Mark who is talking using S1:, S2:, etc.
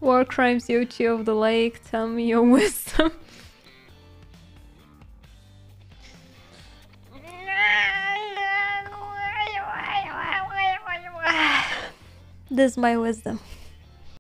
S1: War crimes, Yocci of the lake, tell me your wisdom. This is my wisdom.